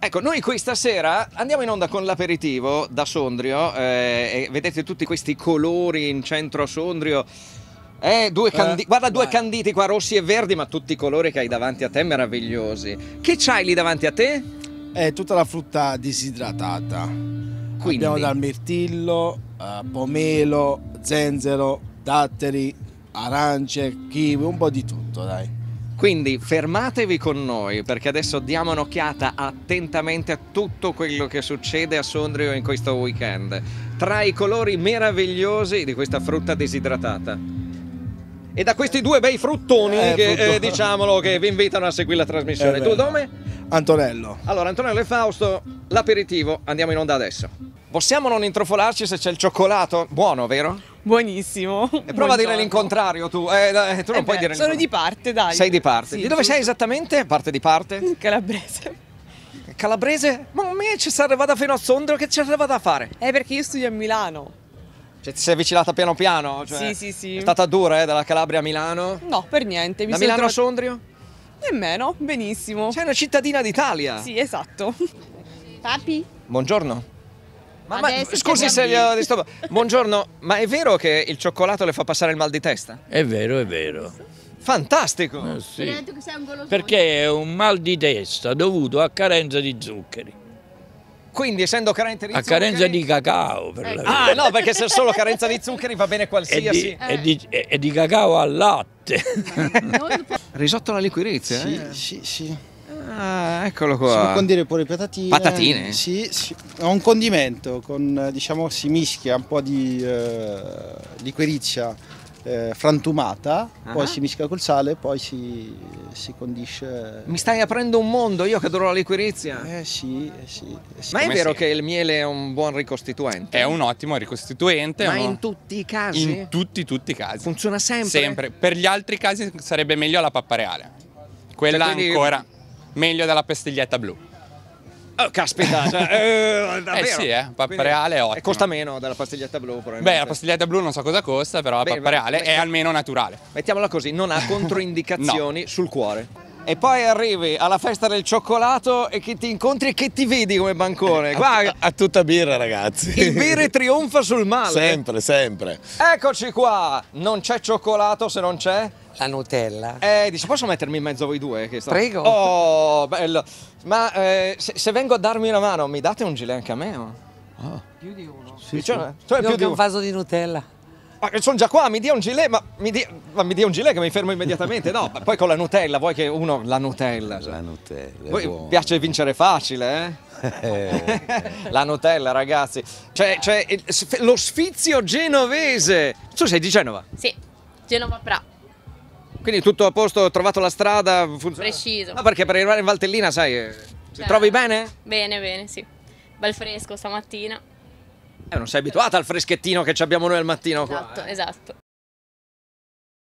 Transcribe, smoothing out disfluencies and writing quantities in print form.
Ecco, noi questa sera andiamo in onda con l'aperitivo da Sondrio e vedete tutti questi colori in centro a Sondrio. Guarda due canditi qua, rossi e verdi, ma tutti i colori che hai davanti a te meravigliosi. Che c'hai lì davanti a te? È tutta la frutta disidratata. Quindi? Abbiamo dal mirtillo, pomelo, zenzero, datteri, arance, kiwi, un po' di tutto, dai. Quindi fermatevi con noi perché adesso diamo un'occhiata attentamente a tutto quello che succede a Sondrio in questo weekend, tra i colori meravigliosi di questa frutta disidratata e da questi due bei fruttoni che diciamolo che vi invitano a seguire la trasmissione. Tu nome? Antonello. Allora, Antonello e Fausto, l'aperitivo, andiamo in onda adesso. Possiamo non intrufolarci se c'è il cioccolato? Buono, vero? Buonissimo. E prova a dire l'incontrario tu. Tu non puoi dire sono l'incontrario. di parte, dai. Sei di parte. Sì, Di dove sei esattamente? Parte di parte? Calabrese. Calabrese? Ma a me ci sarei arrivata fino a Sondrio, che ci sarei arrivata a fare? Perché io studio a Milano. Cioè, ti sei avvicinata piano piano? Cioè, Sì. È stata dura, dalla Calabria a Milano? No, per niente. Da Milano a Sondrio? Nemmeno, benissimo. Sei una cittadina d'Italia. Sì, esatto. Papi? Buongiorno. Ma Adesso scusi se gli ho disturbato. Buongiorno, ma è vero che il cioccolato le fa passare il mal di testa? È vero, è vero. Fantastico! Sì. Mi hai detto che sei un golosone. Perché è un mal di testa dovuto a carenza di zuccheri, Quindi, essendo carente di a zuccheri... carenza di cacao per la verità. Ah, no, perché se è solo carenza di zuccheri va bene qualsiasi. E di cacao al latte. Risotto alla liquirizia? Sì. Ah, eccolo Si può qua. condire pure patatine. Patatine? Sì. È un condimento, diciamo si mischia un po' di liquirizia frantumata, poi si mischia col sale, poi si condisce. Mi stai aprendo un mondo, io che adoro la liquirizia. Sì. Ma è Come vero sì. che il miele è un buon ricostituente? È un ottimo ricostituente. Ma in tutti i casi? In tutti i casi. Funziona sempre? Sempre. Per gli altri casi sarebbe meglio la pappa reale. Quella quindi- ancora meglio della pastiglietta blu. Oh, caspita, cioè, davvero? sì, pappa Quindi- reale è ottima. E costa meno della pastiglietta blu probabilmente. Beh, la pastiglietta blu non so cosa costa, però la Beh, pappa reale è mettiamo- almeno naturale. Mettiamola così, non ha controindicazioni sul cuore. E poi arrivi alla festa del cioccolato e che ti incontri e che ti vedi come bancone. Guarda, A tutta birra, ragazzi. il bere trionfa sul male. Sempre. Eccoci qua, non c'è cioccolato se non c'è... La Nutella. Dici, posso mettermi in mezzo a voi due? Prego. Oh, bello. Ma se vengo a darmi una mano, mi date un gilet anche a me? Più di uno. Cioè, Io più ho di un uno. vaso di Nutella. Ma sono già qua, mi dia un gilet, ma mi dia un gilet che mi fermo immediatamente. No, poi con la Nutella, vuoi che uno... La Nutella. La Nutella. è Voi buona. piace vincere facile, La Nutella, ragazzi. Cioè, lo sfizio genovese. Tu sei di Genova? Sì, Genova Pra. Quindi tutto a posto, ho trovato la strada, funziona? Preciso. No, perché per arrivare in Valtellina, sai, ti Cioè, trovi bene? Bene, sì. Bel fresco stamattina. Non sei abituata al freschettino che ci abbiamo noi al mattino qua. Esatto.